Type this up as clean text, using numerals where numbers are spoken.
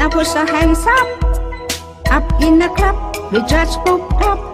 put your hands up in the club. We just spoke up.